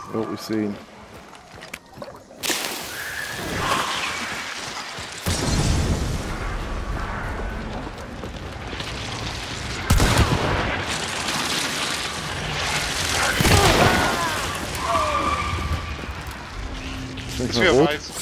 Oh, ich sehe ihn. Ist wieder rot. weiß.